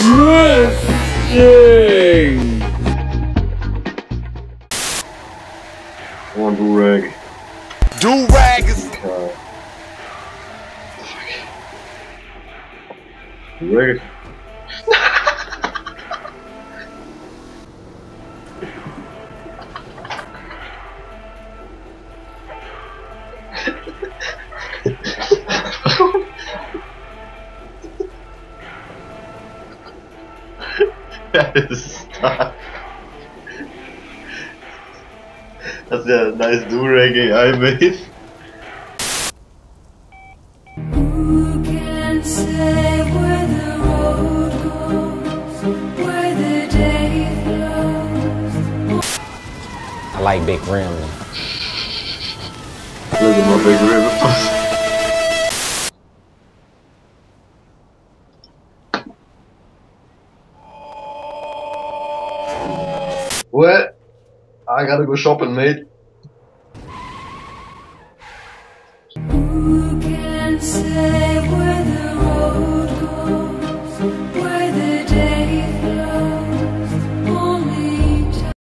Drifting! One do-rag. Do-rag is... Do-rag. That's a nice do-rag I made. Who can say where the road goes, where the day flows? I like big rims. Look at my big river. What? I gotta go shopping, mate. Who can say where the